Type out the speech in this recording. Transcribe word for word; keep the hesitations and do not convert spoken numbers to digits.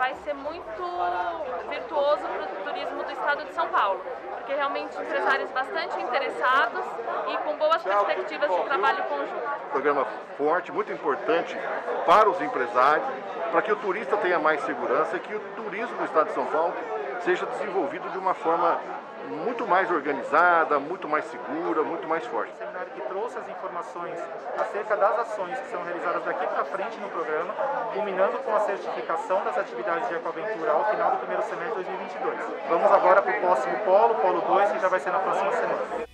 vai ser muito virtuoso para o turismo do estado de São Paulo, porque realmente empresários bastante interessados e com boas perspectivas de trabalho conjunto. Programa forte, muito importante para os empresários, para que o turista tenha mais segurança e que o turismo do estado de São Paulo seja desenvolvido de uma forma muito mais organizada, muito mais segura, muito mais forte. Um seminário que trouxe as informações acerca das ações que são realizadas daqui para frente no programa, culminando com a certificação das atividades de ecoaventura ao final do primeiro semestre de dois mil e vinte e dois. Vamos agora para o próximo polo, polo dois, que já vai ser na próxima semana.